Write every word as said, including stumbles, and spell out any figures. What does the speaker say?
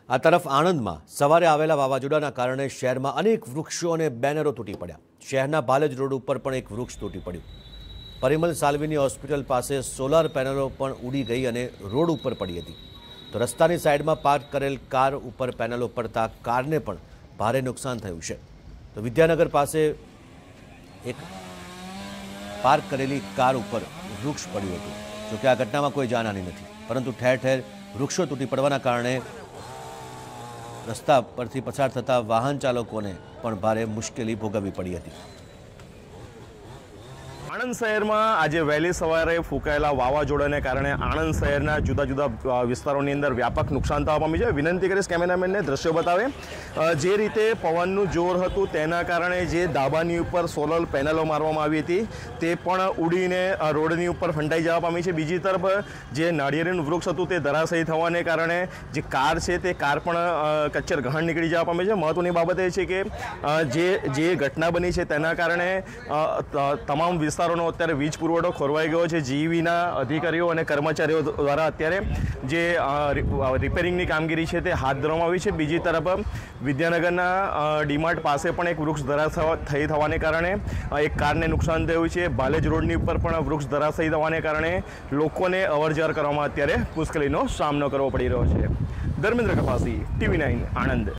આ તરફ આણંદમાં સવારે આવેલા વાવાઝોડાના કારણે શહેરમાં અનેક વૃક્ષો અને બેનરો તૂટી પડ્યા। શહેરના ભાલેજ રોડ ઉપર પણ એક વૃક્ષ તૂટી પડ્યું। પરિમલ સાલ્વીની હોસ્પિટલ પાસે સોલાર પેનલો પણ ઉડી ગઈ અને રોડ ઉપર પડી હતી। તો રસ્તાની સાઈડમાં પાર્ક કરેલ કાર ઉપર પેનલો પડતા કારને પણ ભારે નુકસાન થયું છે। તો વિદ્યાનગર પાસે એક પાર્ક કરેલી કાર ઉપર વૃક્ષ પડ્યું હતું। જોકે આ ઘટનામાં કોઈ જાનહાની નથી, પરંતુ ઠેર ઠેર વૃક્ષો તૂટી પડવાના કારણે रस्ता परथी पसार थता वाहन चालकोने पण भारे मुश्केली भोगववी पड़ी हती। आणंद शहर में आज वहेली सवारे फूंकायेला वावाझोडाने कारणे आणंद शहरना जुदा जुदा विस्तारोनी अंदर व्यापक नुकसान थवा पाम्युं छे। विनंती करीश केमेरामेनने दृश्यो बतावे। जे रीते पवननुं जोर हतुं तेना कारणे जे दाबानी उपर सोलर पेनलो मारवामां आवी हती ते पण उडीने रोडनी उपर फंटाई जवा पामी छे। बीजी तरफ जे नाळिયેરીનું वृक्ष हतुं ते धराशायी थवाने कारणे जे कार छे ते कार पण कच्चर गहन निकळी जवा पामी छे। महत्वनी बाबत ए छे के जे जे घटना बनी छे तेना कारणे तमाम विस्तारों अत्यारे वीज पुरवठो खोरवाई गयो है। जीईबीना अधिकारीओ अने कर्मचारीओ द्वारा अत्यारे जे रिपेरिंगनी कामगीरी है ते हाथ धरवामां आवी छे। बीजी तरफ विद्यानगरना डीमार्ट पासे पण एक वृक्ष धराशायी थवाने कारणे एक कारने नुकसान थयुं छे। भालेज रोडनी उपर पण वृक्ष धराशायी थवाने कारणे लोकोने अवरजवर करवामां अत्यारे मुश्केलीनो सामनो करवो पड़ी रह्यो छे। Dharmendra Kapasi, TV nine, Anand.